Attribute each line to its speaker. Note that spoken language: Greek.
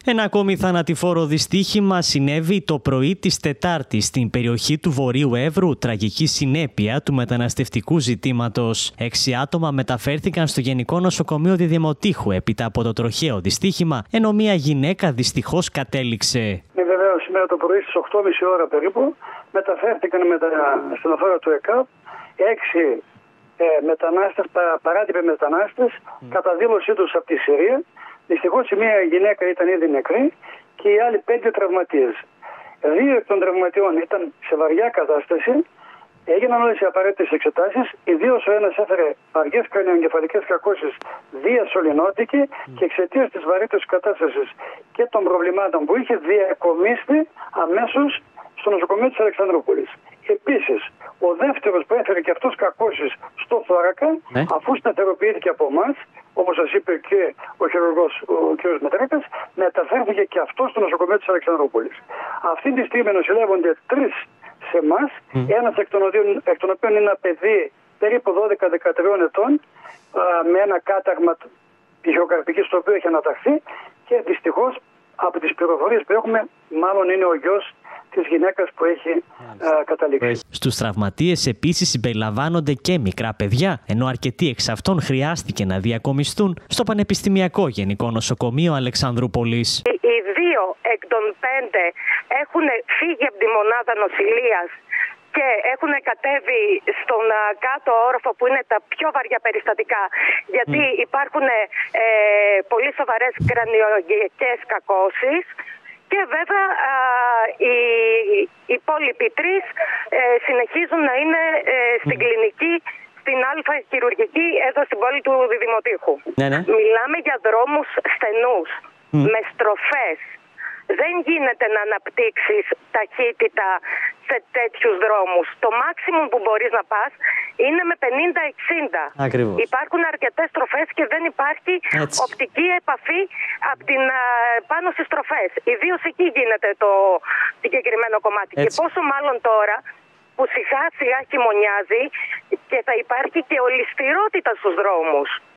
Speaker 1: Ένα ακόμη θανατηφόρο δυστύχημα συνέβη το πρωί της Τετάρτης στην περιοχή του Βορείου Εύρου, τραγική συνέπεια του μεταναστευτικού ζητήματος. 6 άτομα μεταφέρθηκαν στο Γενικό Νοσοκομείο Διδημοτήχου έπειτα από το τροχαίο δυστύχημα, ενώ μια γυναίκα δυστυχώς κατέληξε.
Speaker 2: Βεβαίως, σήμερα το πρωί στις 8.30 ώρα περίπου μεταφέρθηκαν με τα ασθενοφόρα του ΕΚΑΠ 6 μετανάστες, παράτυποι μετανάστες, κατά δήλωσή τους από τη Συρία. Δυστυχώς η μία γυναίκα ήταν ήδη νεκρή και οι άλλοι 5 τραυματίες. 2 εκ των τραυματιών ήταν σε βαριά κατάσταση. Έγιναν όλες οι απαραίτητες εξετάσεις. Ιδίως ο ένας έφερε βαριές κρανιοεγκεφαλικές κακώσεις διασωληνώθηκε και εξαιτίας της βαρύτητας κατάστασης και των προβλημάτων που είχε διακομίστη αμέσως στο νοσοκομείο της Αλεξανδρούπολης. Επίσης, ο δεύτερος που έφερε και αυτός κακώσεις στο θώρακα, αφού σταθεροποιήθηκε από εμάς, όπως σας είπε και ο χειρουργός ο κ. Μετράκας, μεταφέρθηκε και αυτό στο νοσοκομείο της Αλεξανδρούπολης. Αυτή τη στιγμή νοσηλεύονται 3 σε εμάς, ένας εκ των οποίων είναι ένα παιδί περίπου 12-13 ετών, με ένα κάταγμα πηχειοκαρπικής το οποίο έχει αναταχθεί και δυστυχώς από τις πληροφορίες που έχουμε μάλλον είναι ο γιος της γυναίκας που έχει καταλήξει.
Speaker 1: Στους τραυματίες επίσης συμπεριλαμβάνονται και μικρά παιδιά, ενώ αρκετοί εξ αυτών χρειάστηκε να διακομιστούν στο Πανεπιστημιακό Γενικό Νοσοκομείο Αλεξανδρούπολης.
Speaker 3: Οι 2 εκ των 5 έχουν φύγει από τη μονάδα νοσηλείας και έχουν κατέβει στον κάτω όροφο που είναι τα πιο βαριά περιστατικά, γιατί υπάρχουν πολύ σοβαρές κρανιοεγκεφαλικές κακώσεις. Και βέβαια οι υπόλοιποι 3 συνεχίζουν να είναι στην κλινική, στην Α χειρουργική εδώ στην πόλη του Διδημοτήχου. Μιλάμε για δρόμους στενούς, με στροφές. Δεν γίνεται να αναπτύξεις ταχύτητα σε τέτοιους δρόμους. Το maximum που μπορείς να πας είναι με 50-60.
Speaker 1: Ακριβώς.
Speaker 3: Υπάρχουν αρκετές στροφές και δεν υπάρχει οπτική επαφή πάνω στις στροφές. Ιδίως εκεί γίνεται το συγκεκριμένο κομμάτι. Και πόσο μάλλον τώρα που σιγά σιγά χειμωνιάζει και θα υπάρχει και ολισθηρότητα στους δρόμους.